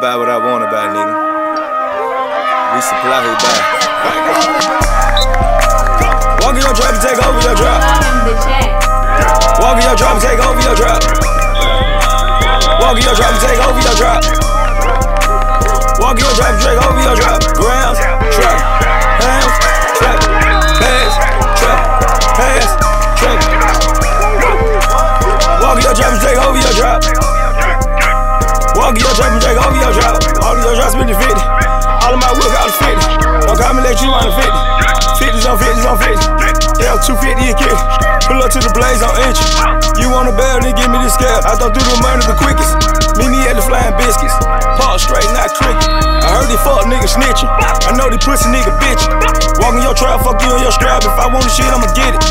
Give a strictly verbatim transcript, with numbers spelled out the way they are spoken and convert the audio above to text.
buy what I wanna buy, nigga. We supply who buy. Walk in your drop and take over your drop. Walk in your drop and take over your drop. Walk in your drop and take over your drop. Walk in your drop and take over your drop. Grounds, trap, hands, trap, pass, trap, pass, trap. Walk in your drop and take over your drop. Walk in your drop and take over your drop. All of your drops fifty fifty. All of my work out of fifty. Don't call me, let you on the fifty. fifties on fifties on fifty. Yeah, two fifty a kid. Pull up to the blaze on entry. You want a bell, then give me the scale. I thought through the money the quickest. Meet me at the Flying Biscuits. Paul straight, not cricket. I heard these fuck niggas snitching. I know these pussy nigga bitchin'. Walk in your trap, fuck you on your strap. If I want the shit, I'ma get it.